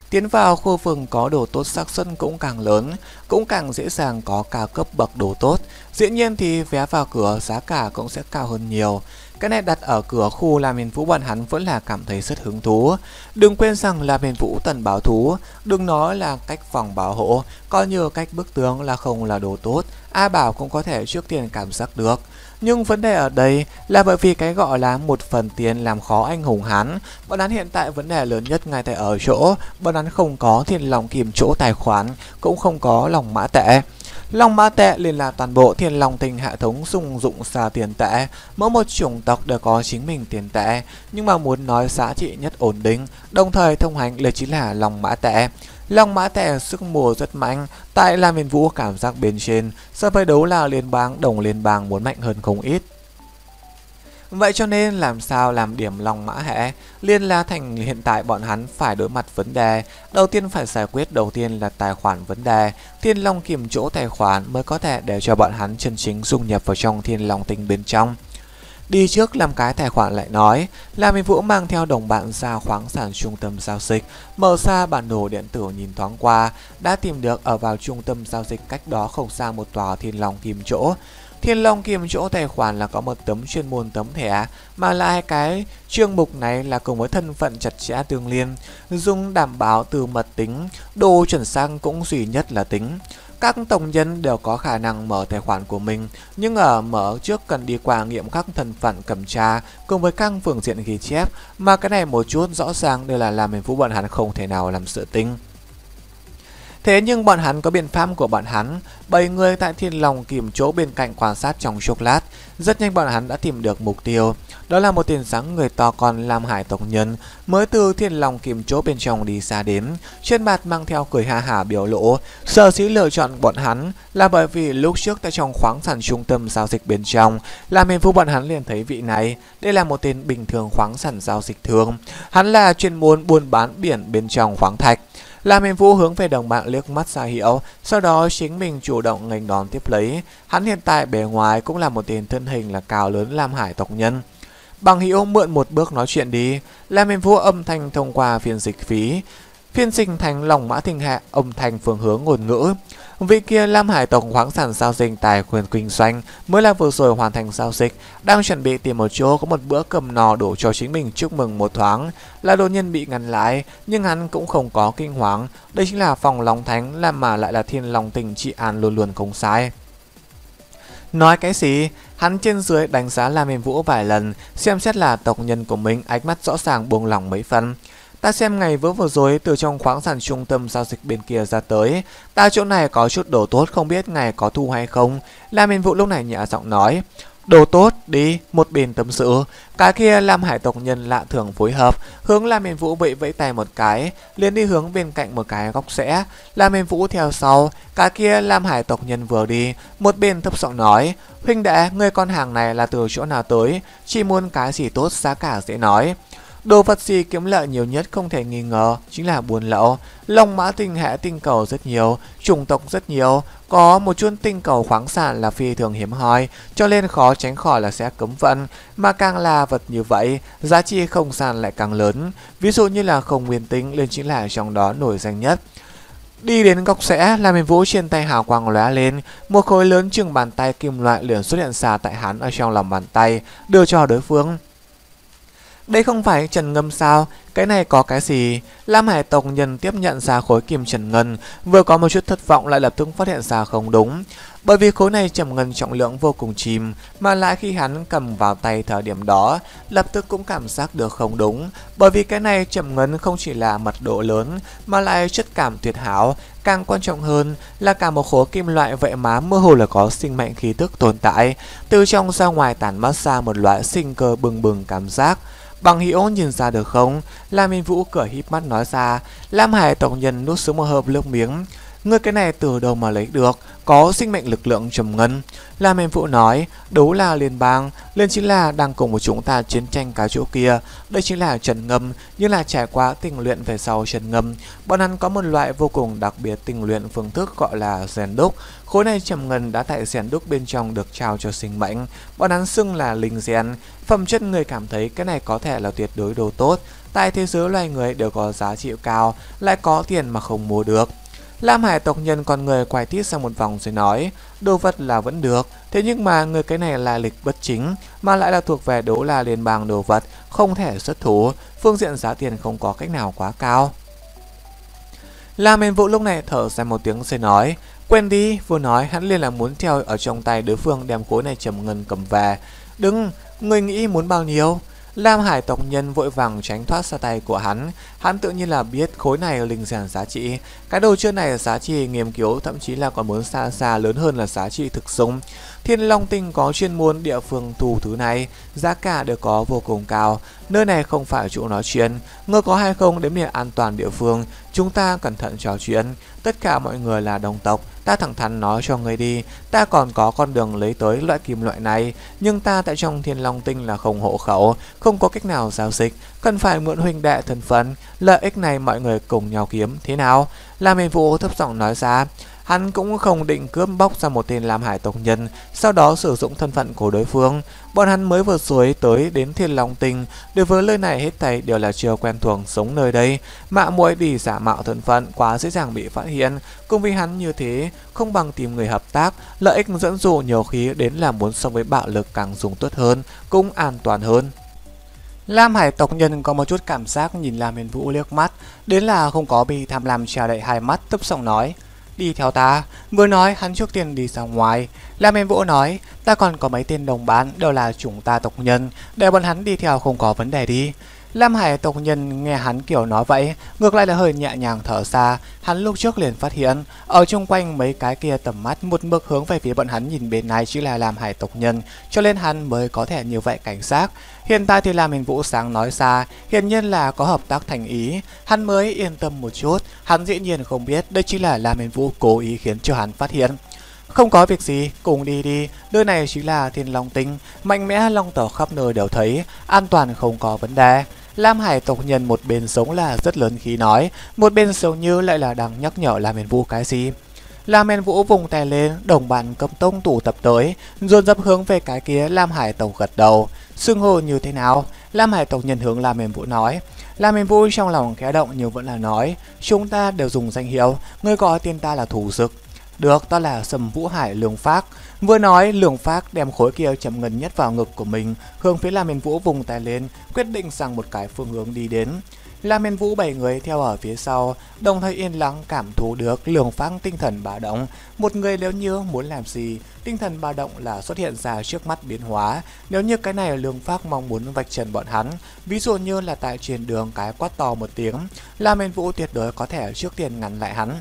Tiến vào khu vực có đồ tốt xác suất cũng càng lớn, cũng càng dễ dàng có cao cấp bậc đồ tốt. Dĩ nhiên thì vé vào cửa giá cả cũng sẽ cao hơn nhiều. Cái này đặt ở cửa khu Lam Hiên Vũ bọn hắn vẫn là cảm thấy rất hứng thú. Đừng quên rằng Lam Hiên Vũ tần bảo thú, đừng nói là cách phòng bảo hộ, coi như cách bức tướng là không là đồ tốt, ai bảo cũng có thể trước tiên cảm giác được. Nhưng vấn đề ở đây là bởi vì cái gọi là một phần tiền làm khó anh hùng hắn. Bọn hắn hiện tại vấn đề lớn nhất ngay tại ở chỗ bọn hắn không có thiên long kìm chỗ tài khoản, cũng không có lòng mã tệ. Long mã tệ liền là toàn bộ thiên long tinh hệ thống dùng dụng xa tiền tệ. Mỗi một chủng tộc đều có chính mình tiền tệ, nhưng mà muốn nói giá trị nhất ổn định, đồng thời thông hành liền chính là long mã tệ. Long mã tệ sức mua rất mạnh, tại Lam Hiên Vũ cảm giác bên trên, so với đấu là liên bang, đồng liên bang muốn mạnh hơn không ít. Vậy cho nên làm sao làm điểm long mã hệ, liên la thành hiện tại bọn hắn phải đối mặt vấn đề. Đầu tiên phải giải quyết đầu tiên là tài khoản vấn đề. Thiên long kiềm chỗ tài khoản mới có thể để cho bọn hắn chân chính dung nhập vào trong thiên long tinh bên trong. Đi trước làm cái tài khoản lại nói, Lam Hiên Vũ mang theo đồng bạn ra khoáng sản trung tâm giao dịch, mở ra bản đồ điện tử nhìn thoáng qua, đã tìm được ở vào trung tâm giao dịch cách đó không xa một tòa thiên long kim chỗ. Thiên long kim chỗ tài khoản là có một tấm chuyên môn tấm thẻ, mà lại cái chương mục này là cùng với thân phận chặt chẽ tương liên, dùng đảm bảo từ mật tính, độ chuẩn xác cũng duy nhất là tính. Các tổng nhân đều có khả năng mở tài khoản của mình, nhưng ở mở trước cần đi qua nghiệm các thân phận kiểm tra cùng với các phương diện ghi chép, mà cái này một chút rõ ràng đây là Lam Hiên Vũ bọn hắn không thể nào làm sự tính. Thế nhưng bọn hắn có biện pháp của bọn hắn. 7 người tại thiên long kìm chỗ bên cạnh quan sát trong chốc lát, rất nhanh bọn hắn đã tìm được mục tiêu. Đó là một tiền dáng người to con Lam Hải tộc nhân mới từ thiên long kìm chỗ bên trong đi xa đến, trên mặt mang theo cười ha hả biểu lộ. Sở dĩ lựa chọn bọn hắn là bởi vì lúc trước tại trong khoáng sản trung tâm giao dịch bên trong, Lam Hiên Vũ bọn hắn liền thấy vị này. Đây là một tên bình thường khoáng sản giao dịch thường, hắn là chuyên môn buôn bán biển bên trong khoáng thạch. Lam Hiên Vũ hướng về đồng bạn liếc mắt ra hiệu, sau đó chính mình chủ động nghênh đón tiếp lấy. Hắn hiện tại bề ngoài cũng là một tên thân hình là cao lớn Lam Hải tộc nhân. Bằng hữu mượn một bước nói chuyện đi. Lam Hiên Vũ âm thanh thông qua phiên dịch phí, phiên dịch thành lòng mã tinh hệ, âm thanh phương hướng ngôn ngữ. Vị kia Lam Hải tộc khoáng sản giao dịch tài quyền kinh doanh mới là vừa rồi hoàn thành giao dịch, đang chuẩn bị tìm một chỗ có một bữa cầm nò đủ cho chính mình chúc mừng một thoáng. Là đột nhiên bị ngăn lại, nhưng hắn cũng không có kinh hoàng. Đây chính là phòng Long Thánh, làm mà lại là thiên long tình trị an luôn luôn không sai. Nói cái gì? Hắn trên dưới đánh giá Lam Hiên Vũ vài lần, xem xét là tộc nhân của mình, ánh mắt rõ ràng buông lỏng mấy phần. Ta xem ngày vừa rồi từ trong khoáng sản trung tâm giao dịch bên kia ra tới, ta chỗ này có chút đồ tốt, không biết ngài có thu hay không. Lam Hiên Vũ lúc này nhẹ giọng nói. Đồ tốt, đi, một bên tâm sự. Cái kia Lam Hải tộc nhân lạ thường phối hợp, hướng Lam Hiên Vũ vẫy vẫy tay một cái, liền đi hướng bên cạnh một cái góc rẽ. Lam Hiên Vũ theo sau, cái kia Lam Hải tộc nhân vừa đi, một bên thấp giọng nói. Huynh đệ, người con hàng này là từ chỗ nào tới, chỉ muốn cái gì tốt giá cả dễ nói. Đồ vật gì kiếm lợi nhiều nhất không thể nghi ngờ chính là buôn lậu. Long mã tinh hệ tinh cầu rất nhiều, chủng tộc rất nhiều, có một chút tinh cầu khoáng sản là phi thường hiếm hoi, cho nên khó tránh khỏi là sẽ cấm vận. Mà càng là vật như vậy, giá trị không gian lại càng lớn. Ví dụ như là không nguyên tinh lên chính là trong đó nổi danh nhất. Đi đến góc rẽ, Lam Hiên Vũ trên tay hào quang lóe lên, một khối lớn chừng bàn tay kim loại liền xuất hiện xa tại hắn ở trong lòng bàn tay, đưa cho đối phương. Đây không phải trần ngâm sao? Cái này có cái gì? Lam Hải tộc nhân tiếp nhận ra khối kim trần ngân, vừa có một chút thất vọng lại lập tức phát hiện ra không đúng. Bởi vì khối này trầm ngân trọng lượng vô cùng chìm, mà lại khi hắn cầm vào tay thời điểm đó, lập tức cũng cảm giác được không đúng. Bởi vì cái này trầm ngân không chỉ là mật độ lớn, mà lại chất cảm tuyệt hảo. Càng quan trọng hơn là cả một khối kim loại vậy mà mơ hồ là có sinh mệnh khí tức tồn tại. Từ trong ra ngoài tản mát ra một loại sinh cơ bừng bừng cảm giác. Bằng hữu nhìn ra được không? Lam Hiên Vũ cười híp mắt nói ra. Lam Hải tộc nhân nuốt xuống một hớp nước miếng. Ngươi cái này từ đâu mà lấy được? Có sinh mệnh lực lượng trầm ngân. Lam Hiên Vũ nói. Đấu là liên bang, liên chính là đang cùng một chúng ta chiến tranh cái chỗ kia. Đây chính là trần ngâm, như là trải qua tinh luyện về sau trần ngâm. Bọn hắn có một loại vô cùng đặc biệt tinh luyện phương thức gọi là rèn đúc. Khối này trầm ngân đã tại rèn đúc bên trong được trao cho sinh mệnh. Bọn hắn xưng là linh rèn. Phẩm chất người cảm thấy cái này có thể là tuyệt đối đồ tốt. tại thế giới loài người đều có giá trị cao, lại có tiền mà không mua được. Lam Hải tộc nhân con người quay tít sang một vòng rồi nói, đồ vật là vẫn được, thế nhưng mà người cái này là lịch bất chính, mà lại là thuộc về Đỗ La Liên bang đồ vật, không thể xuất thủ, phương diện giá tiền không có cách nào quá cao. Lam Hiền Vũ lúc này thở ra một tiếng rồi nói, quên đi, vừa nói hắn liền là muốn theo ở trong tay đối phương đem khối này trầm ngân cầm về. Đừng, người nghĩ muốn bao nhiêu? Lam Hải tộc nhân vội vàng tránh thoát xa tay của hắn tự nhiên là biết khối này linh giản giá trị. Cái đồ chơi này giá trị nghiên cứu thậm chí là còn muốn xa xa lớn hơn là giá trị thực dụng. Thiên Long Tinh có chuyên môn địa phương thu thứ này, giá cả đều có vô cùng cao. Nơi này không phải chỗ nói chuyện, ngươi có hay không đến địa an toàn địa phương, chúng ta cẩn thận trò chuyện. Tất cả mọi người là đồng tộc, ta thẳng thắn nói cho ngươi đi, ta còn có con đường lấy tới loại kim loại này, nhưng ta tại trong Thiên Long Tinh là không hộ khẩu, không có cách nào giao dịch, cần phải mượn huynh đệ thân phận, lợi ích này mọi người cùng nhau kiếm, thế nào? Lam Hiền Vũ thấp giọng nói ra. Hắn cũng không định cướp bóc ra một tên Lam Hải tộc nhân, sau đó sử dụng thân phận của đối phương. Bọn hắn mới vừa rồi tới đến Thiên Long Tinh, đối với nơi này hết thảy đều là chưa quen thuộc sống nơi đây. Mạ muội đi giả mạo thân phận quá dễ dàng bị phát hiện, cùng với hắn như thế, không bằng tìm người hợp tác, lợi ích dẫn dụ nhiều khi đến là muốn so với bạo lực càng dùng tốt hơn, cũng an toàn hơn. Lam Hải tộc nhân có một chút cảm giác nhìn Lam Hiền Vũ liếc mắt, đến là không có bị tham lam trà đậy hai mắt, thấp giọng nói. Đi theo ta. Vừa nói hắn trước tiên đi ra ngoài. Lam Hiền Vũ nói, ta còn có mấy tên đồng bạn đều là chúng ta tộc nhân, để bọn hắn đi theo không có vấn đề đi. Lam Hải tộc nhân nghe hắn kiểu nói vậy, ngược lại là hơi nhẹ nhàng thở ra. Hắn lúc trước liền phát hiện, ở chung quanh mấy cái kia tầm mắt một mực hướng về phía bọn hắn nhìn bên này chỉ là Lam Hải tộc nhân, cho nên hắn mới có thể như vậy cảnh giác. Hiện tại thì Lam Hiền Vũ sáng nói ra, hiển nhiên là có hợp tác thành ý, hắn mới yên tâm một chút. Hắn dĩ nhiên không biết đây chỉ là Lam Hiền Vũ cố ý khiến cho hắn phát hiện. Không có việc gì, cùng đi đi, nơi này chính là Thiên Long Tinh, mạnh mẽ long tộc khắp nơi đều thấy, an toàn không có vấn đề. Lam Hải tộc nhân một bên sống là rất lớn khí nói, một bên sống như lại là đang nhắc nhở Lam Hiền Vũ cái gì. Lam Hiền Vũ vùng tay lên, đồng bạn cấp tông tụ tập tới, dồn dập hướng về cái kia. Lam Hải tộc gật đầu. Xưng hô như thế nào? Lam Hải tộc nhân hướng Lam Hiền Vũ nói. Lam Hiền Vũ trong lòng khẽ động nhưng vẫn là nói, chúng ta đều dùng danh hiệu, ngươi gọi tên ta là Thủ Dực. Được, ta là Sầm Vũ Hải Lương Phác. Vừa nói, Lương Phác đem khối kia chậm ngân nhất vào ngực của mình, hướng phía Lam Hiền Vũ vùng tay lên, quyết định sang một cái phương hướng đi đến. Lam Hiền Vũ 7 người theo ở phía sau, đồng thời yên lặng cảm thụ được Lương Phác tinh thần bạo động. Một người nếu như muốn làm gì, tinh thần bạo động là xuất hiện ra trước mắt biến hóa. Nếu như cái này Lương Phác mong muốn vạch trần bọn hắn, ví dụ như là tại trên đường cái quát to một tiếng, Lam Hiền Vũ tuyệt đối có thể trước tiên ngăn lại hắn.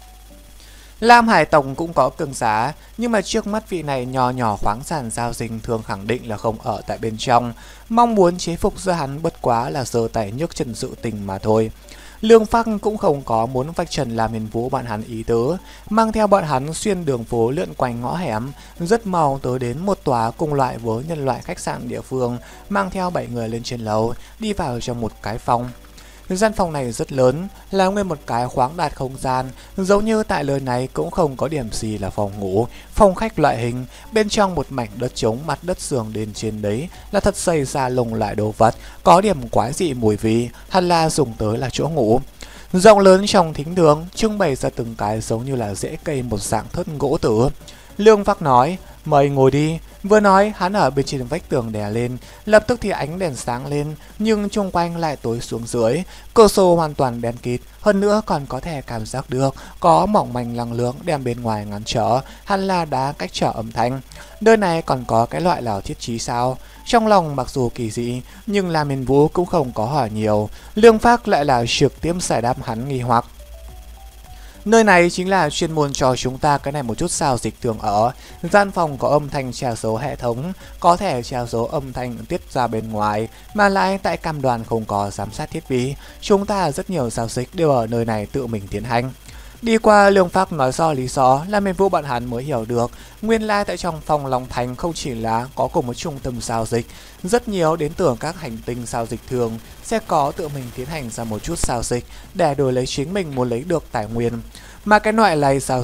Lam Hải tộc cũng có cường giá, nhưng mà trước mắt vị này nhỏ nhỏ khoáng sản giao dịch thường khẳng định là không ở tại bên trong. Mong muốn chế phục giữa hắn bất quá là giơ tay nhấc chân sự tình mà thôi. Lương Phác cũng không có muốn vạch trần Lam Hiền Vũ bọn hắn ý tứ, mang theo bọn hắn xuyên đường phố lượn quanh ngõ hẻm, rất mau tới đến một tòa cùng loại với nhân loại khách sạn địa phương, mang theo 7 người lên trên lầu, đi vào trong một cái phòng. Gian phòng này rất lớn, là nguyên một cái khoáng đạt không gian, giống như tại nơi này cũng không có điểm gì là phòng ngủ, phòng khách loại hình, bên trong một mảnh đất trống, mặt đất giường đến trên đấy là thật xây ra lồng lại đồ vật, có điểm quái dị mùi vị, hẳn là dùng tới là chỗ ngủ. Rộng lớn trong thính đường, trưng bày ra từng cái giống như là rễ cây một dạng thớt gỗ tử. Lương Phác nói, mời ngồi đi. Vừa nói, hắn ở bên trên vách tường đè lên, lập tức thì ánh đèn sáng lên, nhưng chung quanh lại tối xuống dưới. Cửa sổ hoàn toàn đen kịt, hơn nữa còn có thể cảm giác được có mỏng manh năng lượng đem bên ngoài ngăn trở, hẳn là đá cách trở âm thanh. Nơi này còn có cái loại là thiết trí sao? Trong lòng mặc dù kỳ dị, nhưng Lam Hiền Vũ cũng không có hỏi nhiều. Lương Phác lại là trực tiếp giải đáp hắn nghi hoặc. Nơi này chính là chuyên môn cho chúng ta cái này một chút giao dịch thường ở. Gian phòng có âm thanh tra số hệ thống, có thể tra số âm thanh tiết ra bên ngoài, mà lại tại cam đoàn không có giám sát thiết bị. Chúng ta rất nhiều giao dịch đều ở nơi này tự mình tiến hành. Đi qua Lương Phác nói do lý do, Lam Hiền Vũ bọn hắn mới hiểu được, nguyên lai tại trong phòng Long Thành không chỉ là có cùng một trung tâm giao dịch, rất nhiều đến từ các hành tinh giao dịch thường sẽ có tự mình tiến hành ra một chút giao dịch để đổi lấy chính mình muốn lấy được tài nguyên. Mà cái loại này giao dịch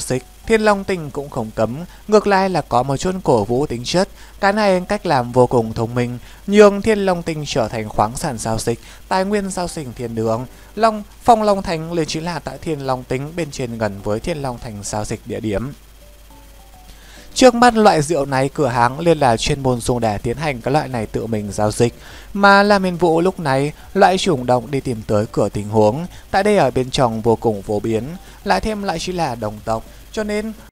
Thiên Long Tinh cũng không cấm, ngược lại là có một chút cổ vũ tính chất. Cái này cách làm vô cùng thông minh, nhường Thiên Long Tinh trở thành khoáng sản giao dịch, tài nguyên giao dịch thiên đường. Phong Long Thành liền chính là tại Thiên Long Tinh bên trên gần với Thiên Long Thành giao dịch địa điểm. Trước mắt loại rượu này cửa hàng liền là chuyên môn dùng để tiến hành cái loại này tự mình giao dịch, mà Lam Hiên Vũ lúc này lại chủ động đi tìm tới cửa tình huống. Tại đây ở bên trong vô cùng phổ biến, lại thêm lại chỉ là đồng tộc, cho nên